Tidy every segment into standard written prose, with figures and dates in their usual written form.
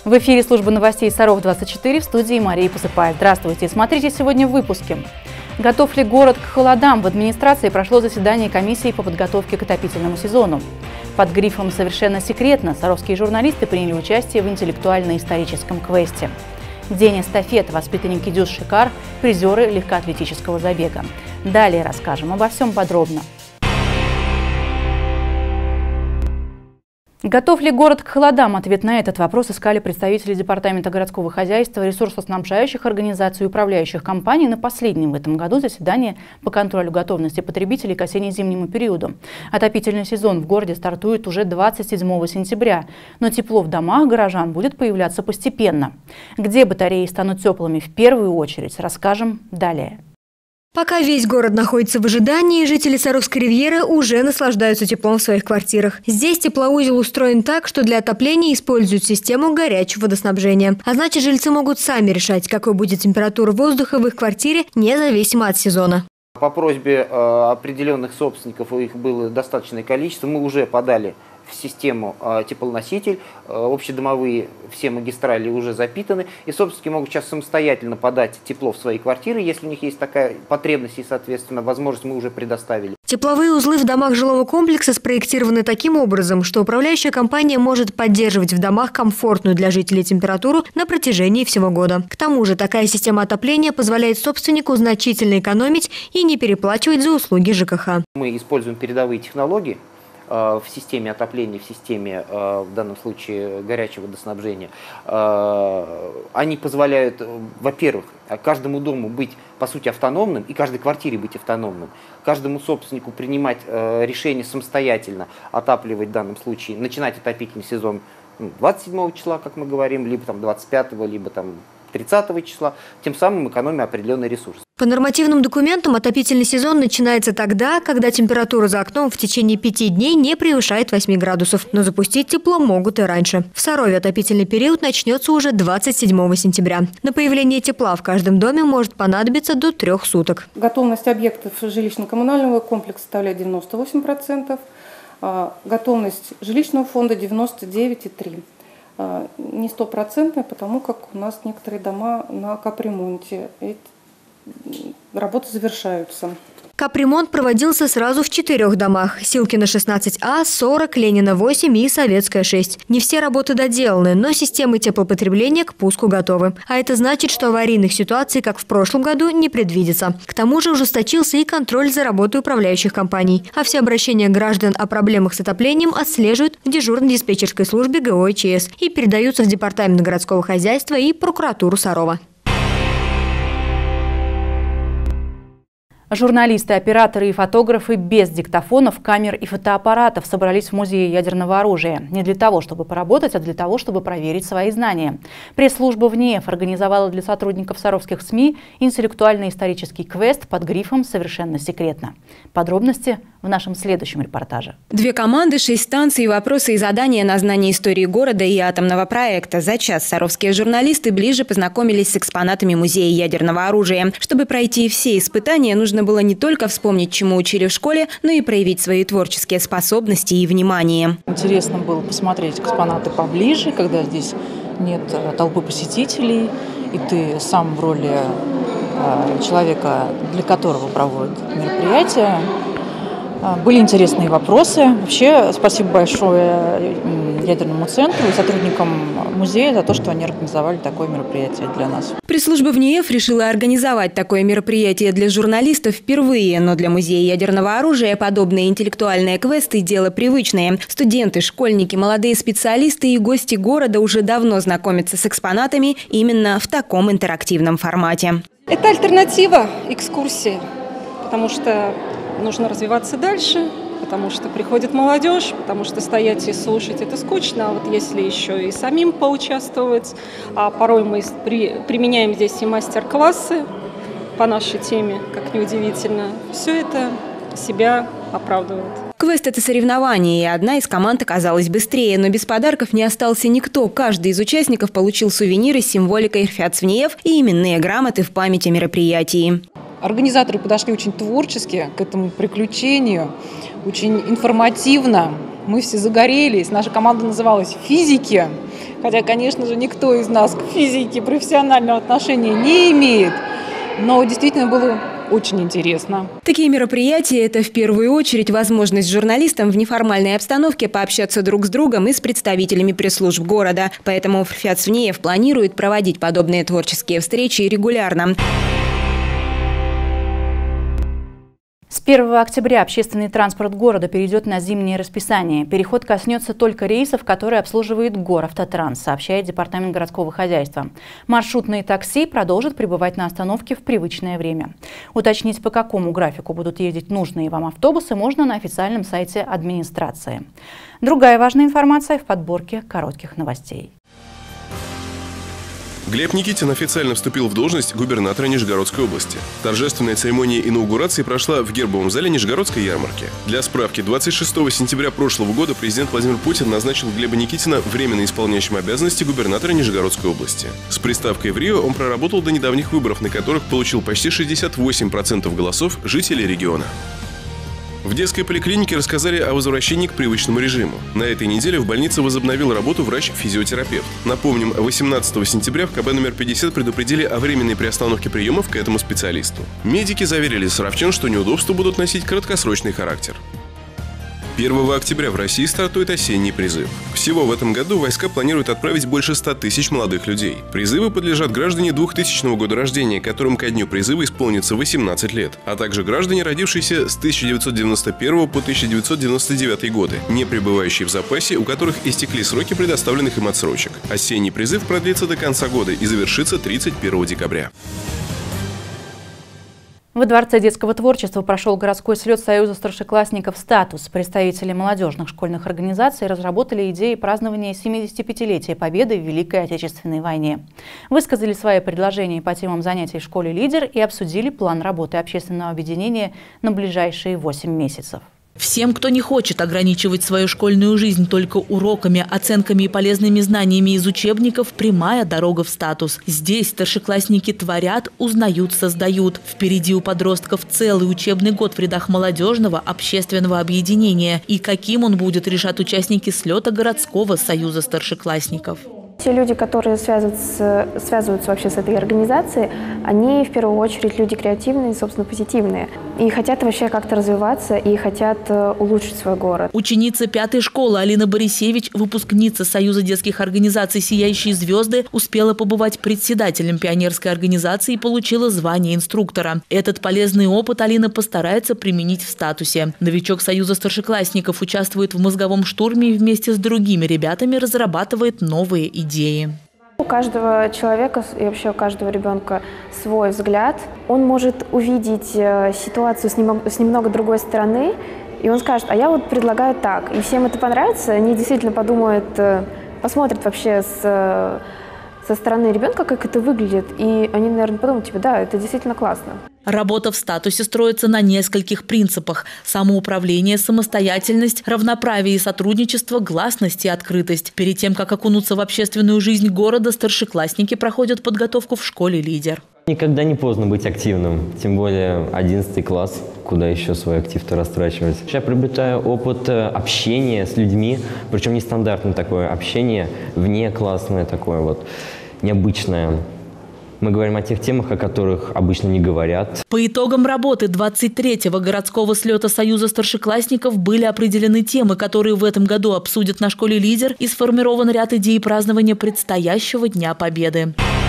В эфире служба новостей Саров-24, в студии Мария Посыпаева. Здравствуйте. Смотрите сегодня в выпуске. Готов ли город к холодам? В администрации прошло заседание комиссии по подготовке к отопительному сезону. Под грифом «Совершенно секретно» саровские журналисты приняли участие в интеллектуально-историческом квесте. День эстафет. Воспитанники ДЮСШ «Шикар», призеры легкоатлетического забега. Далее расскажем обо всем подробно. Готов ли город к холодам? Ответ на этот вопрос искали представители Департамента городского хозяйства, ресурсоснабжающих организаций и управляющих компаний на последнем в этом году заседании по контролю готовности потребителей к осенне-зимнему периоду. Отопительный сезон в городе стартует уже 27 сентября, но тепло в домах горожан будет появляться постепенно. Где батареи станут теплыми в первую очередь, расскажем далее. Пока весь город находится в ожидании, жители Саровской ривьеры уже наслаждаются теплом в своих квартирах. Здесь теплоузел устроен так, что для отопления используют систему горячего водоснабжения. А значит, жильцы могут сами решать, какой будет температура воздуха в их квартире, независимо от сезона. По просьбе определенных собственников, их было достаточное количество, мы уже подали в систему теплоноситель, общедомовые все магистрали уже запитаны, и собственники могут сейчас самостоятельно подать тепло в свои квартиры, если у них есть такая потребность и, соответственно, возможность мы уже предоставили. Тепловые узлы в домах жилого комплекса спроектированы таким образом, что управляющая компания может поддерживать в домах комфортную для жителей температуру на протяжении всего года. К тому же такая система отопления позволяет собственнику значительно экономить и не переплачивать за услуги ЖКХ. Мы используем передовые технологии в системе отопления, в системе, в данном случае, горячего водоснабжения. Они позволяют, во-первых, каждому дому быть, по сути, автономным, и каждой квартире быть автономным, каждому собственнику принимать решение самостоятельно отапливать в данном случае, начинать отопительный сезон 27 числа, как мы говорим, либо 25, либо 30 числа, тем самым экономя определенный ресурс. По нормативным документам отопительный сезон начинается тогда, когда температура за окном в течение 5 дней не превышает 8 градусов. Но запустить тепло могут и раньше. В Сарове отопительный период начнется уже 27 сентября. На появление тепла в каждом доме может понадобиться до 3 суток. Готовность объектов жилищно-коммунального комплекса составляет 98%, готовность жилищного фонда 99,3%. Не стопроцентная, потому как у нас некоторые дома на капремонте. Работы завершаются. Капремонт проводился сразу в 4 домах – Силкина 16А, 40, Ленина 8 и Советская 6. Не все работы доделаны, но системы теплопотребления к пуску готовы. А это значит, что аварийных ситуаций, как в прошлом году, не предвидится. К тому же ужесточился и контроль за работой управляющих компаний. А все обращения граждан о проблемах с отоплением отслеживают в дежурно-диспетчерской службе ГО ЧС и передаются в Департамент городского хозяйства и прокуратуру Сарова. Журналисты, операторы и фотографы без диктофонов, камер и фотоаппаратов собрались в музее ядерного оружия. Не для того, чтобы поработать, а для того, чтобы проверить свои знания. Пресс-служба ВНИЭФ организовала для сотрудников саровских СМИ интеллектуально-исторический квест под грифом «Совершенно секретно». Подробности в нашем следующем репортаже. 2 команды, 6 станций, вопросы и задания на знание истории города и атомного проекта. За час саровские журналисты ближе познакомились с экспонатами музея ядерного оружия. Чтобы пройти все испытания, нужно было не только вспомнить, чему учили в школе, но и проявить свои творческие способности и внимание. Интересно было посмотреть экспонаты поближе, когда здесь нет толпы посетителей, и ты сам в роли человека, для которого проводят мероприятие. Были интересные вопросы. Вообще, спасибо большое ядерному центру и сотрудникам музея за то, что они организовали такое мероприятие для нас. Пресс-служба ВНИЭФ решила организовать такое мероприятие для журналистов впервые, но для музея ядерного оружия подобные интеллектуальные квесты – дело привычное. Студенты, школьники, молодые специалисты и гости города уже давно знакомятся с экспонатами именно в таком интерактивном формате. Это альтернатива экскурсии, потому что нужно развиваться дальше, потому что приходит молодежь, потому что стоять и слушать это скучно, а вот если еще и самим поучаствовать, а порой мы применяем здесь и мастер-классы по нашей теме, как ни удивительно, все это себя оправдывает. Квест – это соревнование, и одна из команд оказалась быстрее, но без подарков не остался никто. Каждый из участников получил сувениры с символикой РФЯЦ ВНИЭФ и именные грамоты в память о мероприятии. Организаторы подошли очень творчески к этому приключению, очень информативно. Мы все загорелись. Наша команда называлась «Физики». Хотя, конечно же, никто из нас к физике профессионального отношения не имеет. Но действительно было очень интересно. Такие мероприятия – это в первую очередь возможность журналистам в неформальной обстановке пообщаться друг с другом и с представителями пресс-служб города. Поэтому ФРФЯТ СВНИЕФ планирует проводить подобные творческие встречи регулярно. С 1 октября общественный транспорт города перейдет на зимнее расписание. Переход коснется только рейсов, которые обслуживает Горавтотранс, сообщает Департамент городского хозяйства. Маршрутные такси продолжат пребывать на остановке в привычное время. Уточнить, по какому графику будут ездить нужные вам автобусы, можно на официальном сайте администрации. Другая важная информация в подборке коротких новостей. Глеб Никитин официально вступил в должность губернатора Нижегородской области. Торжественная церемония инаугурации прошла в гербовом зале Нижегородской ярмарки. Для справки, 26 сентября прошлого года президент Владимир Путин назначил Глеба Никитина временно исполняющим обязанности губернатора Нижегородской области. С приставкой в Рио он проработал до недавних выборов, на которых получил почти 68% голосов жителей региона. В детской поликлинике рассказали о возвращении к привычному режиму. На этой неделе в больнице возобновил работу врач-физиотерапевт. Напомним, 18 сентября в КБ номер 50 предупредили о временной приостановке приемов к этому специалисту. Медики заверили саровчан, что неудобства будут носить краткосрочный характер. 1 октября в России стартует осенний призыв. Всего в этом году войска планируют отправить больше 100 тысяч молодых людей. Призывы подлежат граждане 2000 года рождения, которым ко дню призыва исполнится 18 лет, а также граждане, родившиеся с 1991 по 1999 годы, не пребывающие в запасе, у которых истекли сроки предоставленных им отсрочек. Осенний призыв продлится до конца года и завершится 31 декабря. Во Дворце детского творчества прошел городской слет Союза старшеклассников «Статус». Представители молодежных школьных организаций разработали идеи празднования 75-летия Победы в Великой Отечественной войне. Высказали свои предложения по темам занятий в школе «Лидер» и обсудили план работы общественного объединения на ближайшие 8 месяцев. Всем, кто не хочет ограничивать свою школьную жизнь только уроками, оценками и полезными знаниями из учебников, прямая дорога в «Статус». Здесь старшеклассники творят, узнают, создают. Впереди у подростков целый учебный год в рядах молодежного общественного объединения. И каким он будет, решат участники слета городского союза старшеклассников. Те люди, которые связываются вообще с этой организацией, они в первую очередь люди креативные, собственно, позитивные. И хотят вообще как-то развиваться и хотят улучшить свой город. Ученица 5-й школы Алина Борисевич, выпускница Союза детских организаций «Сияющие звезды», успела побывать председателем пионерской организации и получила звание инструктора. Этот полезный опыт Алина постарается применить в «Статусе». Новичок Союза старшеклассников участвует в мозговом штурме и вместе с другими ребятами разрабатывает новые идеи. У каждого человека и вообще у каждого ребенка свой взгляд. Он может увидеть ситуацию с немного другой стороны, и он скажет: а я вот предлагаю так. И всем это понравится, они действительно подумают, посмотрят вообще со стороны ребенка, как это выглядит, и они, наверное, подумают, типа, да, это действительно классно. Работа в «Статусе» строится на нескольких принципах: самоуправление, самостоятельность, равноправие и сотрудничество, гласность и открытость. Перед тем, как окунуться в общественную жизнь города, старшеклассники проходят подготовку в школе «Лидер». Никогда не поздно быть активным, тем более 11 класс, куда еще свой актив-то растрачивать. Я приобретаю опыт общения с людьми, причем нестандартное такое общение, внеклассное такое вот, необычное. Мы говорим о тех темах, о которых обычно не говорят. По итогам работы 23-го городского слета Союза старшеклассников были определены темы, которые в этом году обсудят на школе «Лидер», и сформирован ряд идей празднования предстоящего Дня Победы.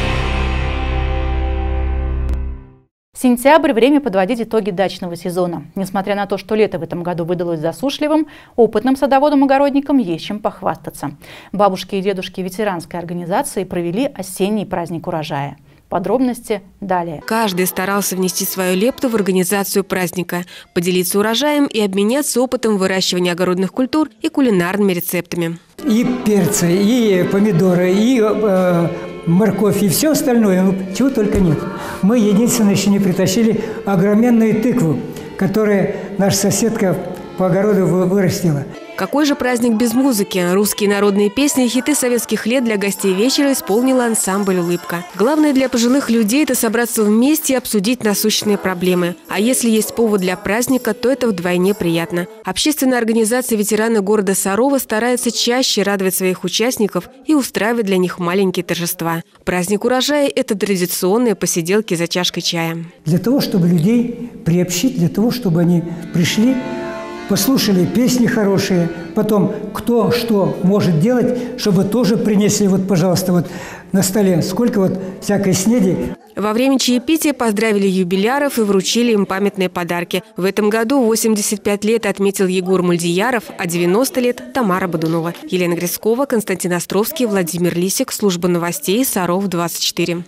Сентябрь – время подводить итоги дачного сезона. Несмотря на то, что лето в этом году выдалось засушливым, опытным садоводам-огородникам есть чем похвастаться. Бабушки и дедушки ветеранской организации провели осенний праздник урожая. Подробности далее. Каждый старался внести свою лепту в организацию праздника, поделиться урожаем и обменяться опытом выращивания огородных культур и кулинарными рецептами. И перцы, и помидоры, и морковь, и все остальное, чего только нет. Мы единственное еще не притащили огроменную тыкву, которую наша соседка по огороду вырастила. Какой же праздник без музыки? Русские народные песни и хиты советских лет для гостей вечера исполнил ансамбль «Улыбка». Главное для пожилых людей – это собраться вместе и обсудить насущные проблемы. А если есть повод для праздника, то это вдвойне приятно. Общественная организация «Ветераны города Сарова» старается чаще радовать своих участников и устраивать для них маленькие торжества. Праздник урожая – это традиционные посиделки за чашкой чая. Для того, чтобы людей приобщить, для того, чтобы они пришли, послушали песни хорошие, потом кто что может делать, чтобы тоже принесли, вот, пожалуйста, вот на столе сколько вот всякой снеди. Во время чаепития поздравили юбиляров и вручили им памятные подарки. В этом году 85 лет отметил Егор Мульдияров, а 90 лет – Тамара Бодунова. Елена Грицкова, Константин Островский, Владимир Лисик, служба новостей, Саров 24.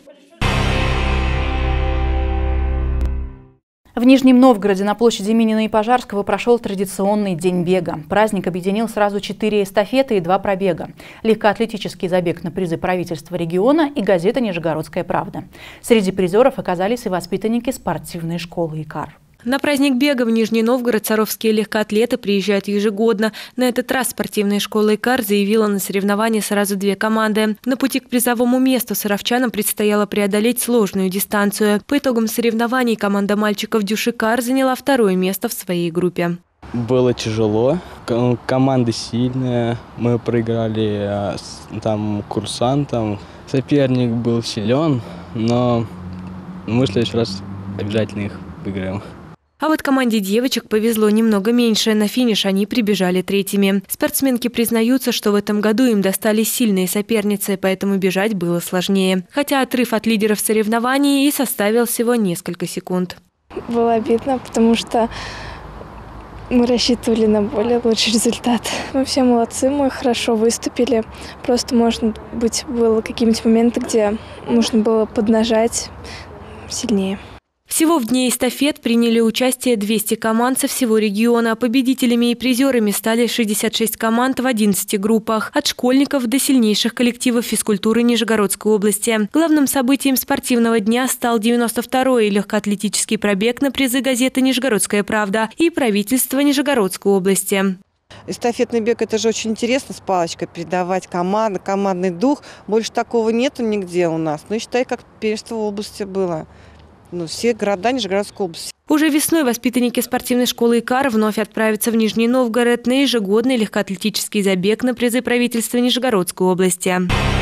В Нижнем Новгороде на площади Минина и Пожарского прошел традиционный день бега. Праздник объединил сразу 4 эстафеты и 2 пробега. Легкоатлетический забег на призы правительства региона и газета «Нижегородская правда». Среди призеров оказались и воспитанники спортивной школы «Икар». На праздник бега в Нижний Новгород саровские легкоатлеты приезжают ежегодно. На этот раз спортивная школа «Икар» заявила на соревнования сразу 2 команды. На пути к призовому месту саровчанам предстояло преодолеть сложную дистанцию. По итогам соревнований команда мальчиков «Дюшикар» заняла 2-е место в своей группе. Было тяжело. Команда сильная. Мы проиграли там курсантам. Соперник был силен, но мы в следующий раз обязательно их выиграем. А вот команде девочек повезло немного меньше. На финиш они прибежали 3-ми. Спортсменки признаются, что в этом году им достались сильные соперницы, поэтому бежать было сложнее. Хотя отрыв от лидеров соревнований и составил всего несколько секунд. Было обидно, потому что мы рассчитывали на более лучший результат. Мы все молодцы, мы хорошо выступили. Просто, может быть, было какие-нибудь моменты, где нужно было поднажать сильнее. Всего в дне эстафет приняли участие 200 команд со всего региона. Победителями и призерами стали 66 команд в 11 группах. От школьников до сильнейших коллективов физкультуры Нижегородской области. Главным событием спортивного дня стал 92-й легкоатлетический пробег на призы газеты «Нижегородская правда» и правительства Нижегородской области. Эстафетный бег – это же очень интересно с палочкой передавать командный дух. Больше такого нету нигде у нас. Ну, считай, как первенство в области было. Все города Нижегородской области. Уже весной воспитанники спортивной школы «Икар» вновь отправятся в Нижний Новгород на ежегодный легкоатлетический забег на призы правительства Нижегородской области.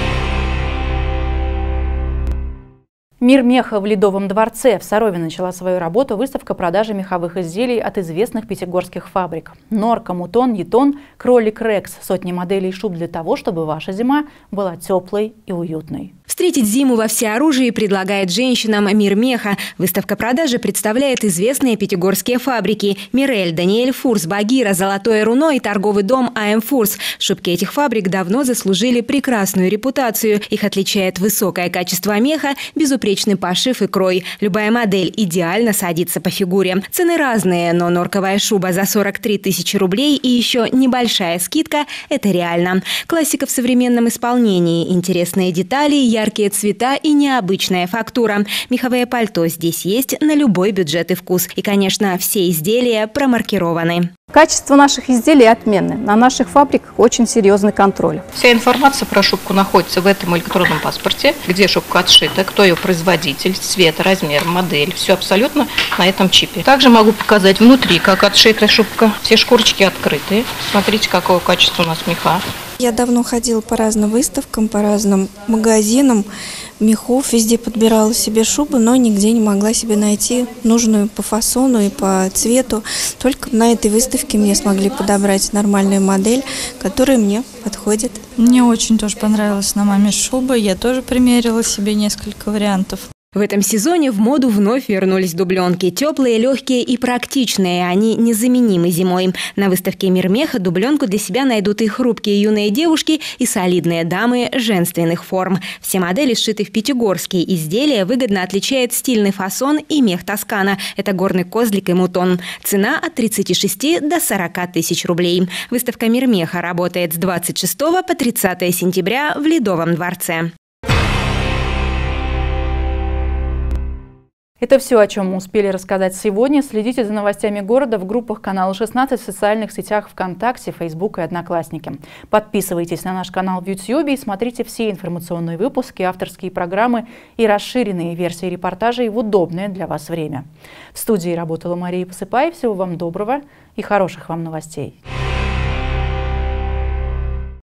«Мир меха» в Ледовом дворце. В Сарове начала свою работу выставка продажи меховых изделий от известных пятигорских фабрик. Норка, Мутон, Етон, Кролик, Рекс. Сотни моделей шуб для того, чтобы ваша зима была теплой и уютной. Встретить зиму во всеоружии предлагает женщинам «Мир меха». Выставка продажи представляет известные пятигорские фабрики «Мирель», «Даниэль Фурс», «Багира», «Золотое руно» и торговый дом «АМ Фурс». Шубки этих фабрик давно заслужили прекрасную репутацию. Их отличает высокое качество меха, безупречный пошив и крой. Любая модель идеально садится по фигуре. Цены разные, но норковая шуба за 43 тысячи рублей и еще небольшая скидка – это реально. Классика в современном исполнении, интересные детали, яркие цвета и необычная фактура. Меховое пальто здесь есть на любой бюджет и вкус. И, конечно, все изделия промаркированы. Качество наших изделий отменное. На наших фабриках очень серьезный контроль. Вся информация про шубку находится в этом электронном паспорте, где шубка отшита, кто ее производитель, цвет, размер, модель. Все абсолютно на этом чипе. Также могу показать внутри, как отшита шубка. Все шкурочки открытые. Смотрите, какого качества у нас меха. Я давно ходила по разным выставкам, по разным магазинам мехов, везде подбирала себе шубу, но нигде не могла себе найти нужную по фасону и по цвету. Только на этой выставке мне смогли подобрать нормальную модель, которая мне подходит. Мне очень тоже понравилась на маме шуба, я тоже примерила себе несколько вариантов. В этом сезоне в моду вновь вернулись дубленки. Теплые, легкие и практичные. Они незаменимы зимой. На выставке «Мир меха» дубленку для себя найдут и хрупкие юные девушки, и солидные дамы женственных форм. Все модели сшиты в пятигорске. Изделие выгодно отличает стильный фасон и мех Тоскана. Это горный козлик и мутон. Цена от 36 до 40 тысяч рублей. Выставка «Мир меха» работает с 26 по 30 сентября в Ледовом дворце. Это все, о чем мы успели рассказать сегодня. Следите за новостями города в группах канала 16 в социальных сетях ВКонтакте, Фейсбук и Одноклассники. Подписывайтесь на наш канал в YouTube и смотрите все информационные выпуски, авторские программы и расширенные версии репортажей в удобное для вас время. В студии работала Мария Посыпаева. Всего вам доброго и хороших вам новостей.